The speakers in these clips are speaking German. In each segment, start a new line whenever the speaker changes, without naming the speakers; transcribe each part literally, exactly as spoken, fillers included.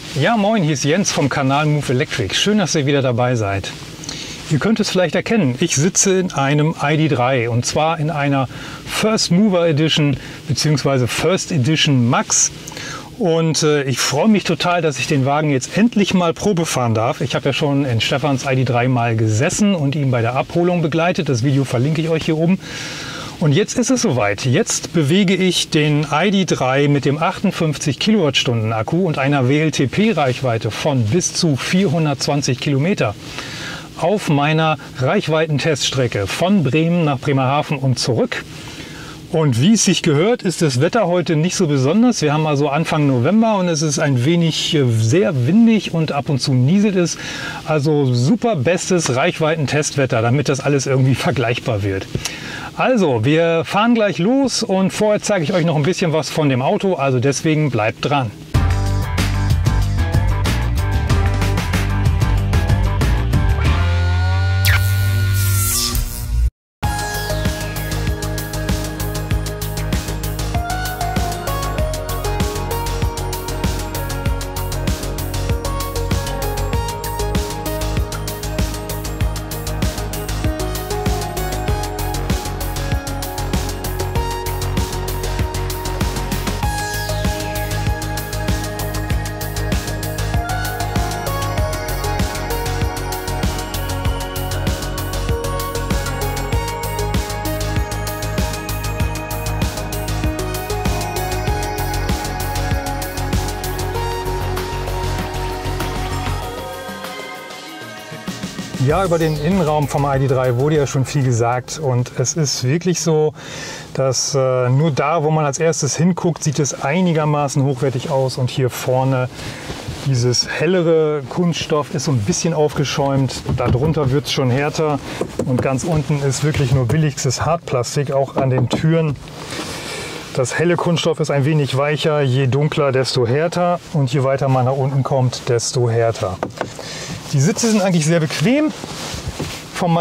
Ja, moin, hier ist Jens vom Kanal Move Electric. Schön, dass ihr wieder dabei seid. Ihr könnt es vielleicht erkennen, ich sitze in einem I D drei und zwar in einer First Mover Edition bzw. First Edition Max. Und äh, ich freue mich total, dass ich den Wagen jetzt endlich mal Probe fahren darf. Ich habe ja schon in Stefans I D drei mal gesessen und ihn bei der Abholung begleitet. Das Video verlinke ich euch hier oben. Und jetzt ist es soweit. Jetzt bewege ich den I D drei mit dem achtundfünfzig Kilowattstunden Akku und einer W L T P-Reichweite von bis zu vierhundertzwanzig Kilometer auf meiner Reichweitenteststrecke von Bremen nach Bremerhaven und zurück. Und wie es sich gehört, ist das Wetter heute nicht so besonders. Wir haben also Anfang November und es ist ein wenig sehr windig und ab und zu nieselt es. Also super bestes Reichweitentestwetter, damit das alles irgendwie vergleichbar wird. Also, wir fahren gleich los und vorher zeige ich euch noch ein bisschen was von dem Auto, also deswegen bleibt dran. Ja, über den Innenraum vom I D drei wurde ja schon viel gesagt und es ist wirklich so, dass äh, nur da, wo man als erstes hinguckt, sieht es einigermaßen hochwertig aus und hier vorne dieses hellere Kunststoff ist so ein bisschen aufgeschäumt, darunter wird es schon härter und ganz unten ist wirklich nur billigstes Hartplastik, auch an den Türen. Das helle Kunststoff ist ein wenig weicher, je dunkler, desto härter und je weiter man nach unten kommt, desto härter. Die Sitze sind eigentlich sehr bequem. Vom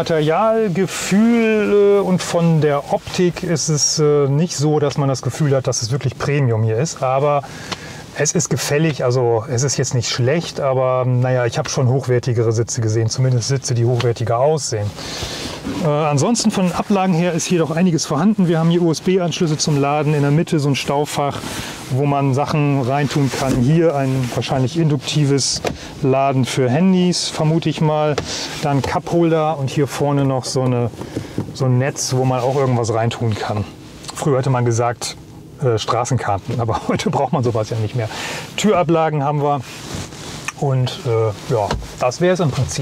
Materialgefühl und von der Optik ist es nicht so, dass man das Gefühl hat, dass es wirklich Premium hier ist. Aber es ist gefällig, also es ist jetzt nicht schlecht, aber naja, ich habe schon hochwertigere Sitze gesehen, zumindest Sitze, die hochwertiger aussehen. Äh, ansonsten von den Ablagen her ist hier doch einiges vorhanden. Wir haben hier U S B-Anschlüsse zum Laden, in der Mitte so ein Staufach, wo man Sachen reintun kann. Hier ein wahrscheinlich induktives Laden für Handys, vermute ich mal. Dann Cupholder und hier vorne noch so, eine, so ein Netz, wo man auch irgendwas reintun kann. Früher hätte man gesagt, Äh, Straßenkarten, aber heute braucht man sowas ja nicht mehr. Türablagen haben wir und äh, ja, das wäre es im Prinzip.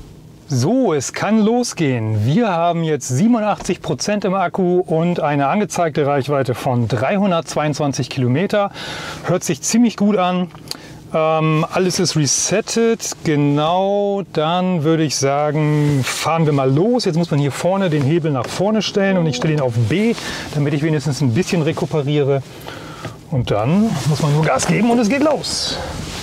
So, es kann losgehen. Wir haben jetzt siebenundachtzig Prozent im Akku und eine angezeigte Reichweite von dreihundertzweiundzwanzig Kilometer. Hört sich ziemlich gut an. Ähm, alles ist resettet, genau, dann würde ich sagen, fahren wir mal los. Jetzt muss man hier vorne den Hebel nach vorne stellen und ich stelle ihn auf B, damit ich wenigstens ein bisschen rekuperiere. Und dann muss man nur Gas geben und es geht los.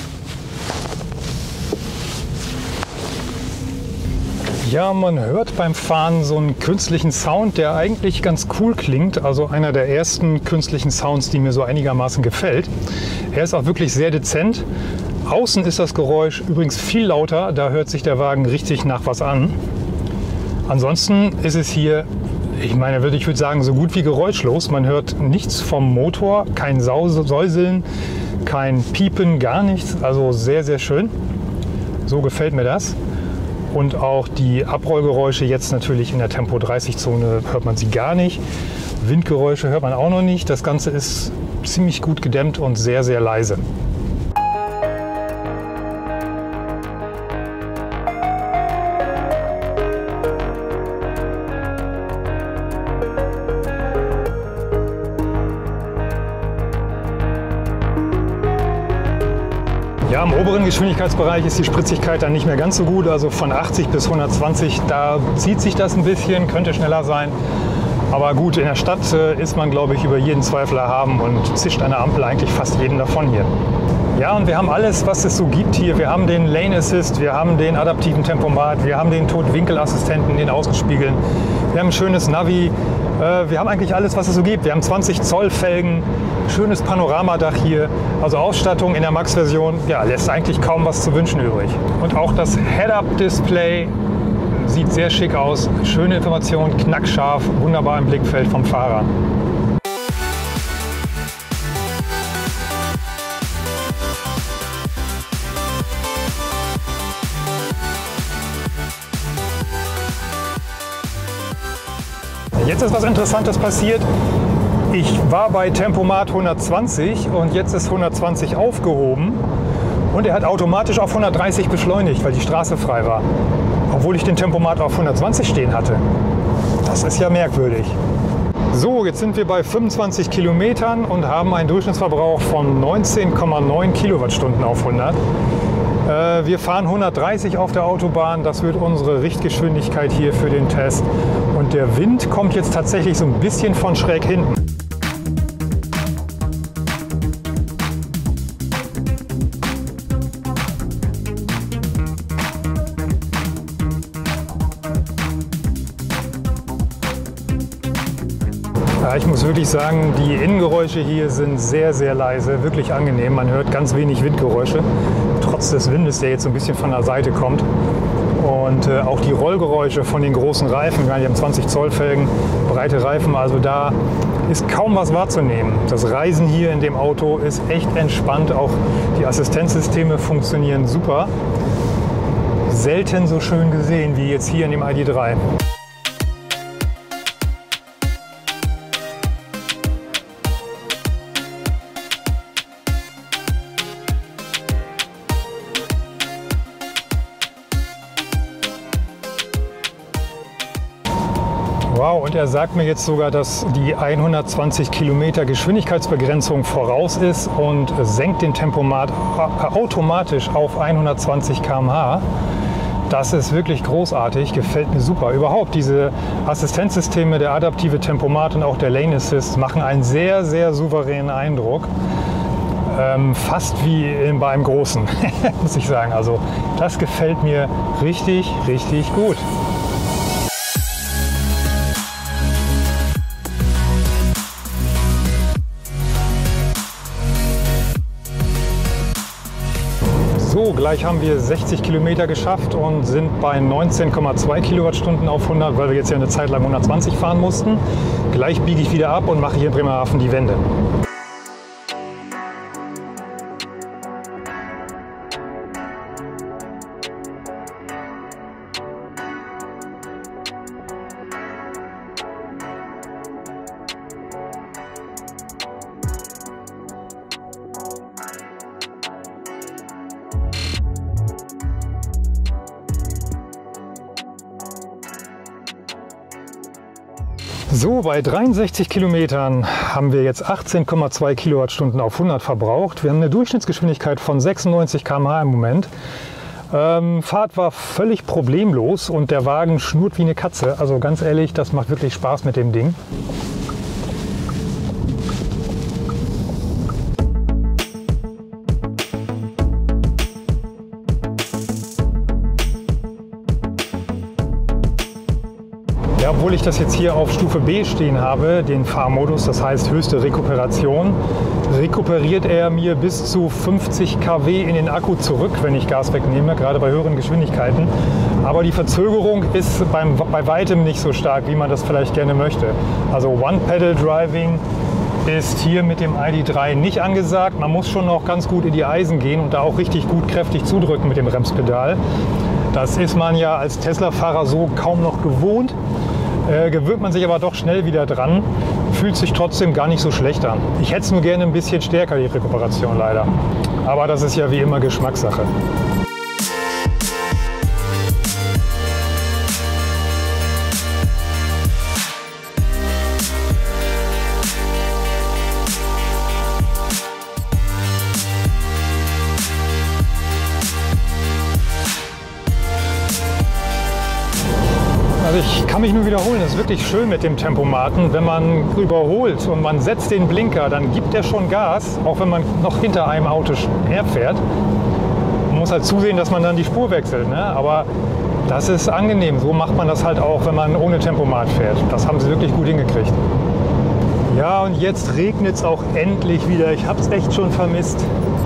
Ja, man hört beim Fahren so einen künstlichen Sound, der eigentlich ganz cool klingt. Also einer der ersten künstlichen Sounds, die mir so einigermaßen gefällt. Er ist auch wirklich sehr dezent. Außen ist das Geräusch übrigens viel lauter. Da hört sich der Wagen richtig nach was an. Ansonsten ist es hier, ich meine, ich würde sagen, so gut wie geräuschlos. Man hört nichts vom Motor, kein Säuseln, kein Piepen, gar nichts. Also sehr, sehr schön. So gefällt mir das. Und auch die Abrollgeräusche jetzt natürlich in der Tempo dreißig Zone hört man sie gar nicht. Windgeräusche hört man auch noch nicht. Das Ganze ist ziemlich gut gedämmt und sehr, sehr leise. Ja, im oberen Geschwindigkeitsbereich ist die Spritzigkeit dann nicht mehr ganz so gut. Also von achtzig bis hundertzwanzig, da zieht sich das ein bisschen, könnte schneller sein. Aber gut, in der Stadt äh, ist man, glaube ich, über jeden Zweifel erhaben und zischt an der Ampel eigentlich fast jeden davon hier. Ja, und wir haben alles, was es so gibt hier. Wir haben den Lane Assist, wir haben den adaptiven Tempomat, wir haben den Totwinkelassistenten, den Außenspiegeln, wir haben ein schönes Navi, äh, wir haben eigentlich alles, was es so gibt. Wir haben zwanzig Zoll Felgen, schönes Panoramadach hier, also Ausstattung in der Max-Version, ja, lässt eigentlich kaum was zu wünschen übrig. Und auch das Head-Up-Display sieht sehr schick aus, schöne Informationen, knackscharf, wunderbar im Blickfeld vom Fahrer. Jetzt ist was Interessantes passiert. Ich war bei Tempomat hundertzwanzig und jetzt ist hundertzwanzig aufgehoben und er hat automatisch auf hundertdreißig beschleunigt, weil die Straße frei war. Obwohl ich den Tempomat auf hundertzwanzig stehen hatte. Das ist ja merkwürdig. So, jetzt sind wir bei fünfundzwanzig Kilometern und haben einen Durchschnittsverbrauch von neunzehn Komma neun Kilowattstunden auf hundert. Äh, wir fahren hundertdreißig auf der Autobahn, das wird unsere Richtgeschwindigkeit hier für den Test. Und der Wind kommt jetzt tatsächlich so ein bisschen von schräg hinten. Ja, ich muss wirklich sagen, die Innengeräusche hier sind sehr, sehr leise, wirklich angenehm. Man hört ganz wenig Windgeräusche, trotz des Windes, der jetzt so ein bisschen von der Seite kommt. Und äh, auch die Rollgeräusche von den großen Reifen, die haben zwanzig Zoll Felgen, breite Reifen, also da ist kaum was wahrzunehmen. Das Reisen hier in dem Auto ist echt entspannt, auch die Assistenzsysteme funktionieren super. Selten so schön gesehen wie jetzt hier in dem I D drei. Wow, und er sagt mir jetzt sogar, dass die hundertzwanzig Kilometer Geschwindigkeitsbegrenzung voraus ist und senkt den Tempomat automatisch auf hundertzwanzig Kilometer pro Stunde. Das ist wirklich großartig, gefällt mir super. Überhaupt diese Assistenzsysteme, der adaptive Tempomat und auch der Lane Assist machen einen sehr, sehr souveränen Eindruck. Ähm, fast wie in, bei einem Großen, muss ich sagen. Also das gefällt mir richtig, richtig gut. So, gleich haben wir sechzig Kilometer geschafft und sind bei neunzehn Komma zwei Kilowattstunden auf hundert, weil wir jetzt ja eine Zeit lang hundertzwanzig fahren mussten. Gleich biege ich wieder ab und mache hier in Bremerhaven die Wende. So, bei dreiundsechzig Kilometern haben wir jetzt achtzehn Komma zwei Kilowattstunden auf hundert verbraucht. Wir haben eine Durchschnittsgeschwindigkeit von sechsundneunzig Kilometer pro Stunde im Moment. Ähm, Fahrt war völlig problemlos und der Wagen schnurrt wie eine Katze. Also ganz ehrlich, das macht wirklich Spaß mit dem Ding. Ja, obwohl ich das jetzt hier auf Stufe B stehen habe, den Fahrmodus, das heißt höchste Rekuperation, rekuperiert er mir bis zu fünfzig Kilowatt in den Akku zurück, wenn ich Gas wegnehme, gerade bei höheren Geschwindigkeiten. Aber die Verzögerung ist beim, bei weitem nicht so stark, wie man das vielleicht gerne möchte. Also One-Pedal-Driving ist hier mit dem I D drei nicht angesagt. Man muss schon noch ganz gut in die Eisen gehen und da auch richtig gut kräftig zudrücken mit dem Bremspedal. Das ist man ja als Tesla-Fahrer so kaum noch gewohnt. Äh, gewöhnt man sich aber doch schnell wieder dran, fühlt sich trotzdem gar nicht so schlecht an. Ich hätte es nur gerne ein bisschen stärker, die Rekuperation leider. Aber das ist ja wie immer Geschmackssache. Also Also ich kann mich nur wiederholen, es ist wirklich schön mit dem Tempomaten. Wenn man überholt und man setzt den Blinker, dann gibt er schon Gas, auch wenn man noch hinter einem Auto herfährt. Man muss halt zusehen, dass man dann die Spur wechselt, ne? Aber das ist angenehm. So macht man das halt auch, wenn man ohne Tempomat fährt. Das haben sie wirklich gut hingekriegt. Ja, und jetzt regnet es auch endlich wieder. Ich habe es echt schon vermisst.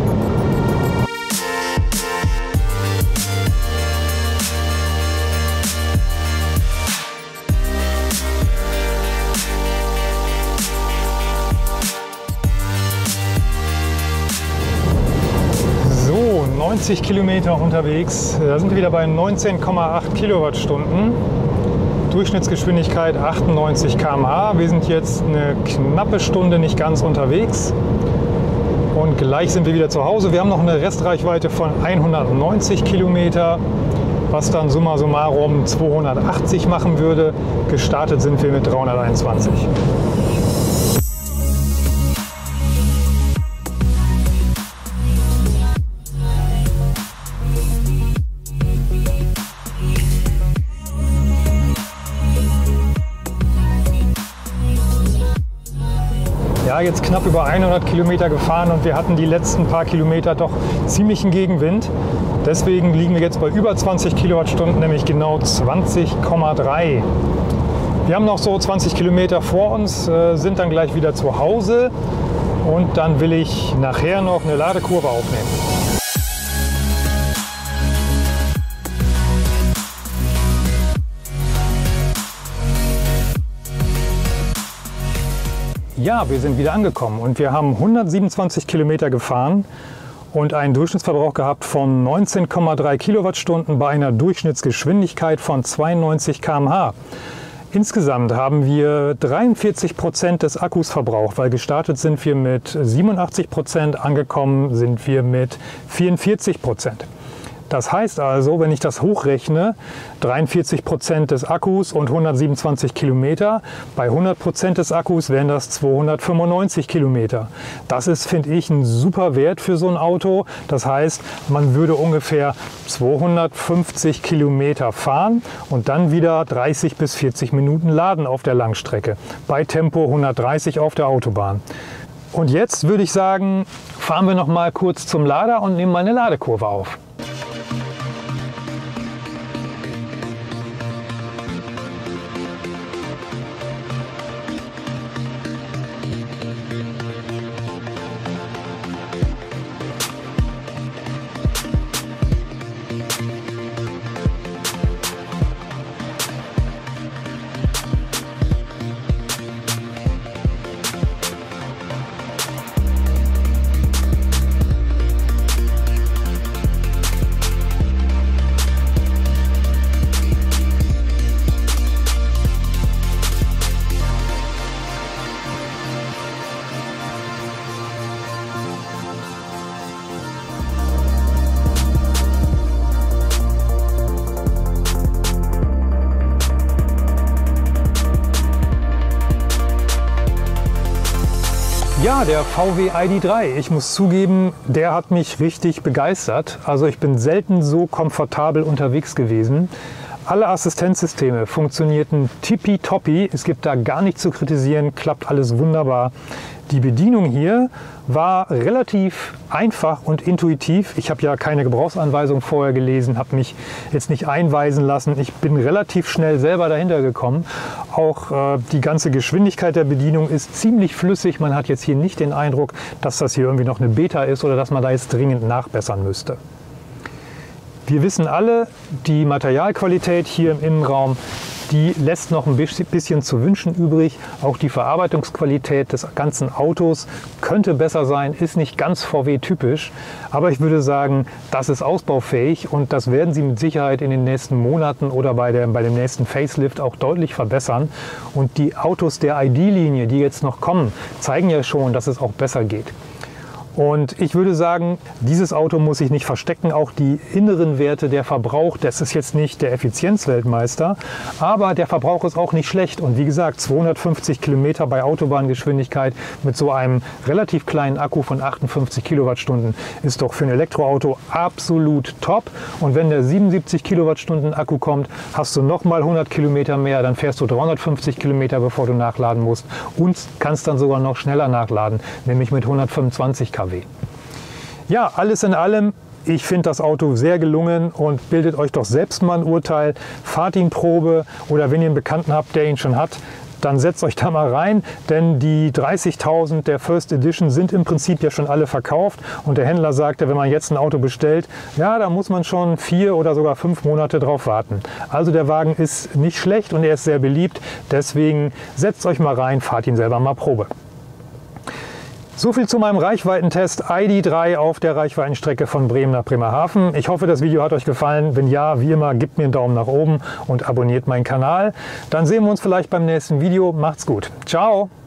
neunzig Kilometer unterwegs, da sind wir wieder bei neunzehn Komma acht Kilowattstunden, Durchschnittsgeschwindigkeit achtundneunzig Kilometer pro Stunde. Wir sind jetzt eine knappe Stunde nicht ganz unterwegs und gleich sind wir wieder zu Hause. Wir haben noch eine Restreichweite von hundertneunzig Kilometer, was dann summa summarum zweihundertachtzig machen würde. Gestartet sind wir mit dreihunderteinundzwanzig. Ja, jetzt knapp über hundert Kilometer gefahren und wir hatten die letzten paar Kilometer doch ziemlichen Gegenwind. Deswegen liegen wir jetzt bei über zwanzig Kilowattstunden, nämlich genau zwanzig Komma drei. Wir haben noch so zwanzig Kilometer vor uns, äh, sind dann gleich wieder zu Hause und dann will ich nachher noch eine Ladekurve aufnehmen. Ja, wir sind wieder angekommen und wir haben hundertsiebenundzwanzig Kilometer gefahren und einen Durchschnittsverbrauch gehabt von neunzehn Komma drei Kilowattstunden bei einer Durchschnittsgeschwindigkeit von zweiundneunzig Kilometer pro Stunde. Insgesamt haben wir dreiundvierzig Prozent des Akkus verbraucht, weil gestartet sind wir mit siebenundachtzig Prozent, angekommen sind wir mit vierundvierzig Prozent. Das heißt also, wenn ich das hochrechne, dreiundvierzig Prozent des Akkus und hundertsiebenundzwanzig Kilometer, bei hundert Prozent des Akkus wären das zweihundertfünfundneunzig Kilometer. Das ist, finde ich, ein super Wert für so ein Auto. Das heißt, man würde ungefähr zweihundertfünfzig Kilometer fahren und dann wieder dreißig bis vierzig Minuten laden auf der Langstrecke, bei Tempo hundertdreißig auf der Autobahn. Und jetzt würde ich sagen, fahren wir noch mal kurz zum Lader und nehmen mal eine Ladekurve auf. Ja, der V W I D drei. Ich muss zugeben, der hat mich richtig begeistert. Also ich bin selten so komfortabel unterwegs gewesen. Alle Assistenzsysteme funktionierten tippitoppi. Es gibt da gar nichts zu kritisieren, klappt alles wunderbar. Die Bedienung hier war relativ einfach und intuitiv. Ich habe ja keine Gebrauchsanweisung vorher gelesen, habe mich jetzt nicht einweisen lassen. Ich bin relativ schnell selber dahinter gekommen. Auch äh, die ganze Geschwindigkeit der Bedienung ist ziemlich flüssig. Man hat jetzt hier nicht den Eindruck, dass das hier irgendwie noch eine Beta ist oder dass man da jetzt dringend nachbessern müsste. Wir wissen alle, die Materialqualität hier im Innenraum, die lässt noch ein bisschen zu wünschen übrig. Auch die Verarbeitungsqualität des ganzen Autos könnte besser sein, ist nicht ganz V W-typisch. Aber ich würde sagen, das ist ausbaufähig und das werden sie mit Sicherheit in den nächsten Monaten oder bei, der, bei dem nächsten Facelift auch deutlich verbessern. Und die Autos der I D-Linie, die jetzt noch kommen, zeigen ja schon, dass es auch besser geht. Und ich würde sagen, dieses Auto muss sich nicht verstecken. Auch die inneren Werte, der Verbrauch, das ist jetzt nicht der Effizienzweltmeister, aber der Verbrauch ist auch nicht schlecht. Und wie gesagt, zweihundertfünfzig Kilometer bei Autobahngeschwindigkeit mit so einem relativ kleinen Akku von achtundfünfzig Kilowattstunden ist doch für ein Elektroauto absolut top. Und wenn der siebenundsiebzig Kilowattstunden Akku kommt, hast du noch mal hundert Kilometer mehr, dann fährst du dreihundertfünfzig Kilometer, bevor du nachladen musst und kannst dann sogar noch schneller nachladen, nämlich mit hundertfünfundzwanzig Kilowatt. Ja, alles in allem, ich finde das Auto sehr gelungen und bildet euch doch selbst mal ein Urteil. Fahrt ihn Probe oder wenn ihr einen Bekannten habt, der ihn schon hat, dann setzt euch da mal rein, denn die dreißigtausend der First Edition sind im Prinzip ja schon alle verkauft und der Händler sagte, wenn man jetzt ein Auto bestellt, ja, da muss man schon vier oder sogar fünf Monate drauf warten. Also der Wagen ist nicht schlecht und er ist sehr beliebt, deswegen setzt euch mal rein, fahrt ihn selber mal Probe. So viel zu meinem Reichweitentest I D drei auf der Reichweitenstrecke von Bremen nach Bremerhaven. Ich hoffe, das Video hat euch gefallen. Wenn ja, wie immer, gebt mir einen Daumen nach oben und abonniert meinen Kanal. Dann sehen wir uns vielleicht beim nächsten Video. Macht's gut. Ciao!